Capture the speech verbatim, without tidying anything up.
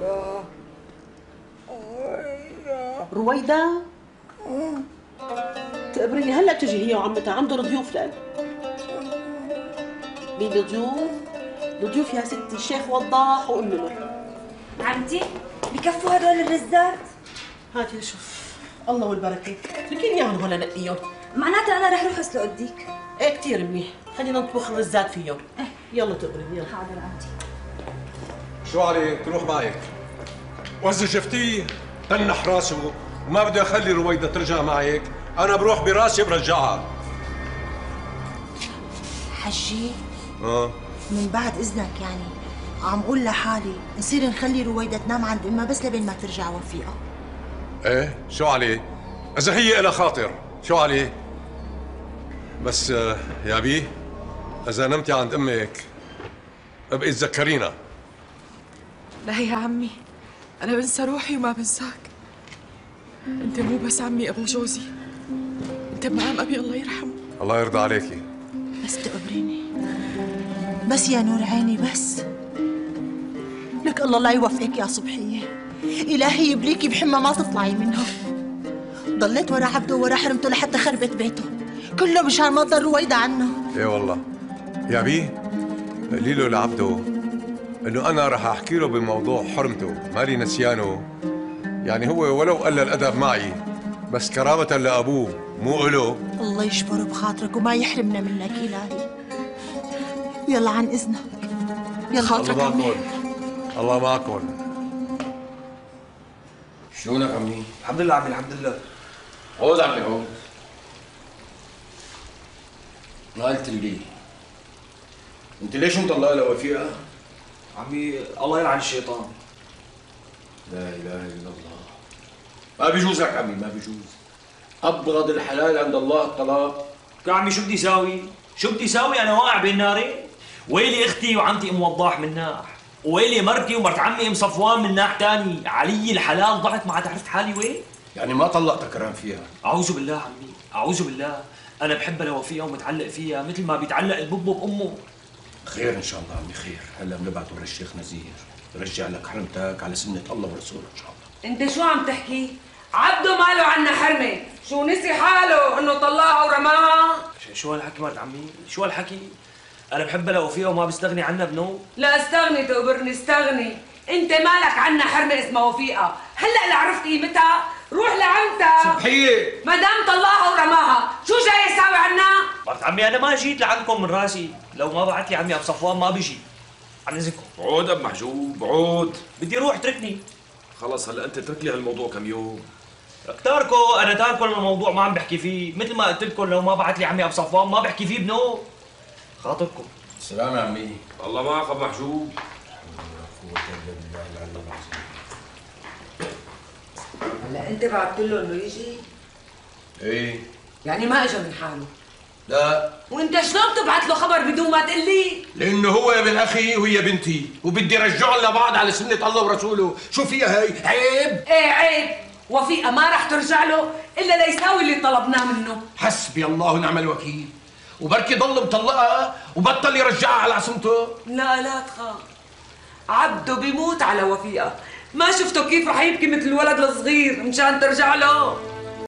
رويدة تقبريني هلا تجي هي وعمتها، عندهم ضيوف لأن مين الضيوف؟ الضيوف يا ستي الشيخ وضاح وام نمر. عمتي بكفوا هدول الرزات؟ هاتي شوف الله والبركه، اتركيني اياهم هلا نقيهم. معناتها انا رح اروح اسلق الديك. ايه كثير منيح، خلينا نطبخ الرزات فيهم. ايه يلا تقبريني يلا. حاضر عمتي. شو علي تروح معك؟ واذا شفتيه تنح راسه وما بدي اخلي رويدة ترجع معك، انا بروح براسي برجعها. حجي اه من بعد اذنك يعني عم قول لحالي نصير نخلي رويدة تنام عند امها بس لبين ما ترجع وفيقة. ايه شو علي؟ اذا هي إلها خاطر شو علي؟ بس يا بيه اذا نمتي عند امك ابقي تذكرينا. لا يا عمي انا بنسى روحي وما بنساك. انت مو بس عمي ابو جوزي، انت مقام ابي الله يرحمه. الله يرضى عليكي. بس تقبريني بس يا نور عيني بس. لك الله لا يوفقك يا صبحية، إلهي يبليكي بحمى ما تطلعي منها. ضليت ورا عبده ورا حرمته لحتى خربت بيته، كله مشان ما تضل رويدة عنه. ايه والله يا بيه قولي له لعبده انه انا رح احكي له بموضوع حرمته، مالي نسيانه. يعني هو ولو قل الادب معي بس كرامة لابوه مو إله. الله يجبر بخاطرك وما يحرمنا منك إلهي. يلا عن إذنك. يلا خاطرك عمي. الله معكم. شلونك عمي؟ الحمد لله عمي الحمد لله. عود عمي عود. قالت لي انت ليش مطلع لها وفيقة؟ عمي الله يلعن الشيطان. لا اله الا الله. ما بيجوز لك عمي ما بيجوز. ابغض الحلال عند الله الطلاق. يا عمي شو بدي ساوي؟ شو بدي ساوي انا واقع بين نارين؟ ويلي اختي وعمتي ام وضاح من ناح، ويلي مرتي ومرت عمي ام صفوان من ناح تاني، علي الحلال ضعت ما عاد عرفت حالي وين؟ يعني ما طلقتك كرام فيها؟ اعوذ بالله عمي، اعوذ بالله، انا بحبها لوفيها ومتعلق فيها مثل ما بيتعلق البب بامه. خير ان شاء الله عمي خير، هلا بنبعت ورا الشيخ نزير يرجع لك حرمتك على سنة الله ورسوله ان شاء الله. انت شو عم تحكي؟ عبده ماله عنا حرمه، شو نسي حاله انه طلعها ورماها؟ شو هالحكي مرت عمي؟ شو هالحكي؟ انا بحبها لوفيها وما بستغني عنها بنو. لا استغني تقبرني استغني، انت مالك عنا حرمه اسمها وفيقه، هلا اللي عرفت قيمتها روح لعمتها. صبحيه ما دام طلعها ورماها، شو جاي يساوي عنا؟ مرت عمي انا ما جيت لعندكم من راسي، لو ما بعت لي عمي ابو صفوان ما بيجي. عن اذنكم. عود اب محجوب عود. بدي اروح اتركني. خلص هلا انت اترك لي هالموضوع كم يوم. تاركو انا تاركو الموضوع ما عم بحكي فيه، مثل ما قلت لكم لو ما بعت لي عمي ابو صفوان ما بحكي فيه بنو. خاطركم. سلام يا عمي. الله معك ابو محجوب. هلا انت بعت له انه يجي؟ ايه يعني ما اجى من حاله؟ لا. وانت شلون بتبعت له خبر بدون ما تقول لي؟ لانه هو ابن اخي وهي بنتي وبدي رجعهم لبعض على سنة الله ورسوله، شو فيها هي؟ عيب؟ ايه عيب، وفيقة ما رح ترجع له الا ليساوي اللي طلبناه منه. حسبي الله ونعم الوكيل، وبركي ضل مطلقها وبطل يرجعها على عصمته. لا لا تخاف، عبده بيموت على وفيقة، ما شفته كيف رح يبكي مثل الولد الصغير مشان ترجع له.